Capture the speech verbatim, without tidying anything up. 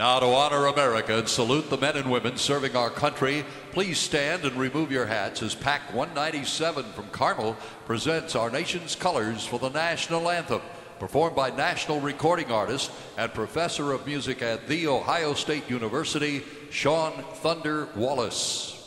Now, to honor America and salute the men and women serving our country, please stand and remove your hats as Pac one ninety-seven from Carmel presents our nation's colors for the National Anthem, performed by national recording artist and professor of music at The Ohio State University, Sean Thunder Wallace.